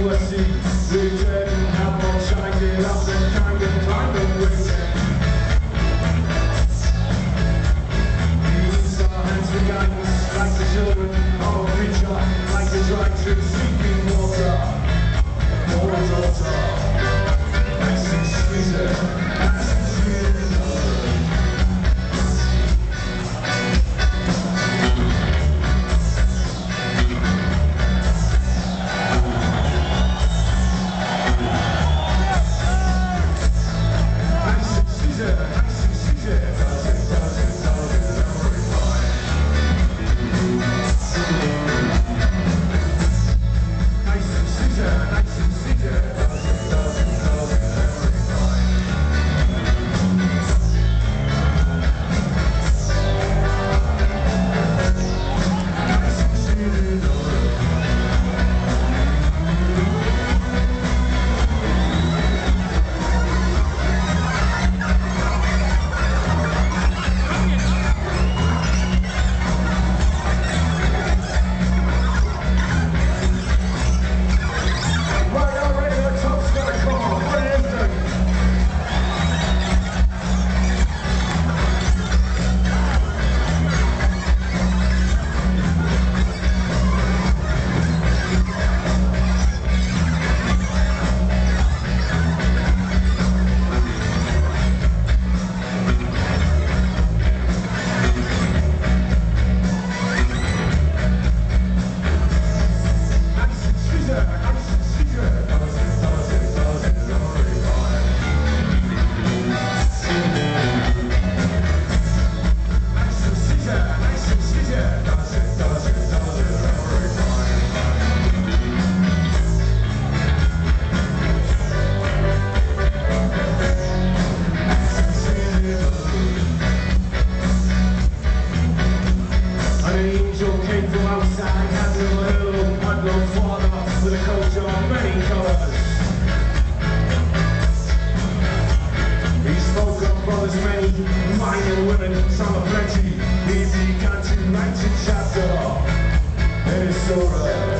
see the dead have all shined it up and kind of waiting. Use our hands for guidance like the children of a preacher, like the dry tree seeking water. For a daughter, nice and sleazy, nice and sleazy. With a coat of many colours, he spoke of brothers many, men and women, some are plenty. He began to write a chapter in his story.